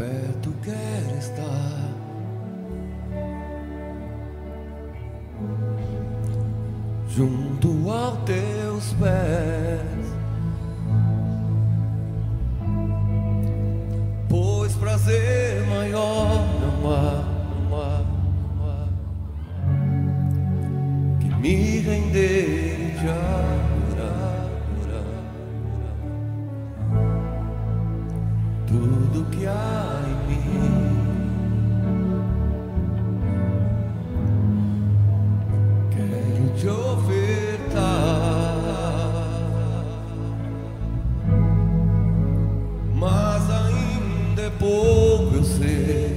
perto quero estar, junto aos teus pés, pois prazer maior não há, que me render e te adorar. Tudo que há em mim quero te ofertar, mas ainda é pouco, eu sei,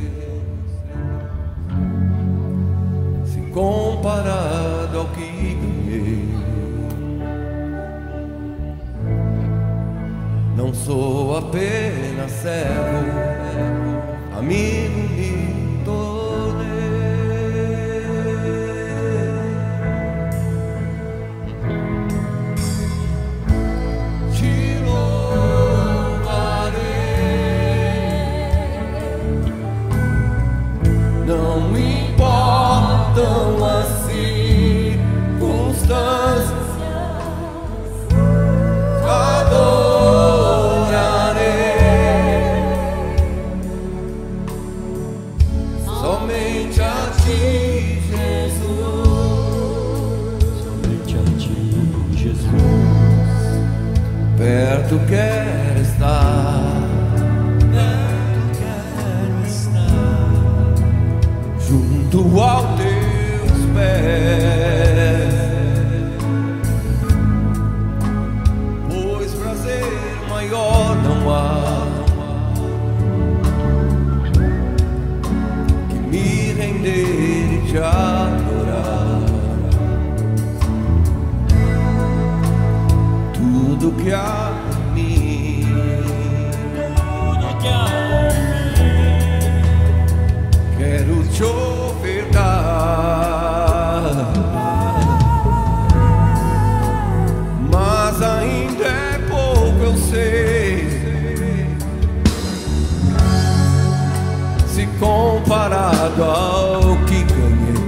se comparado ao que ganhei. Não sou apenas servo, amigo me tornei. Te louvarei, não importam as circunstâncias. Somente a ti, Jesus, perto quero estar, junto aos teus pés, pois prazer maior não há render e te adorar. Tudo que há em mim, quero te ofertar, mas ainda é pouco, eu sei, se comparado ao que ganhei.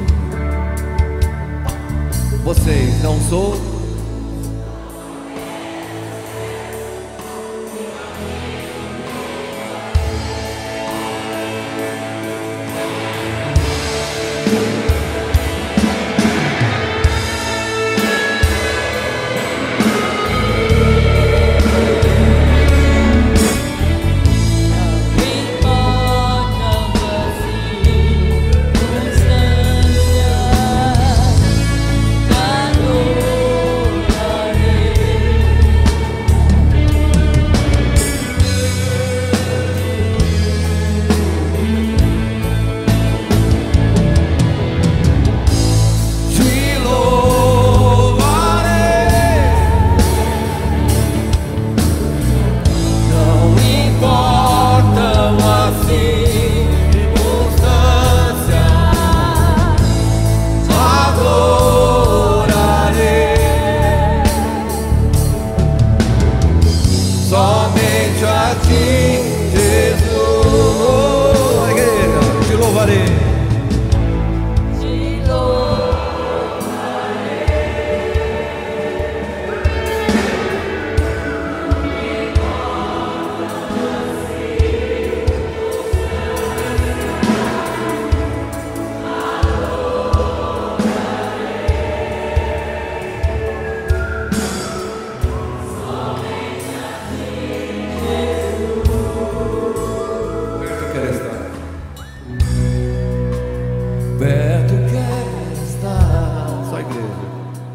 Vocês não sou. Somente a ti, Jesus, igreja, te louvarei. Te louvarei. Perto quero estar, só igreja.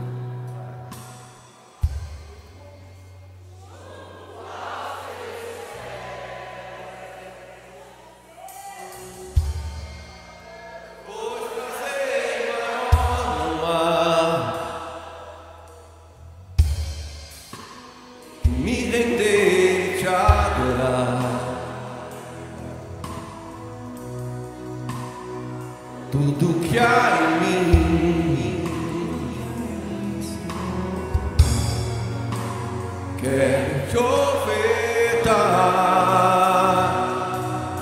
Pois prazer maior não há, me render e te adorar. Tudo que há em mim quero te ofertar,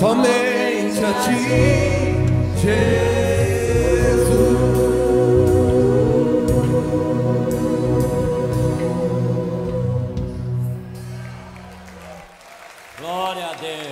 somente a ti, Jesus. Glória a Deus.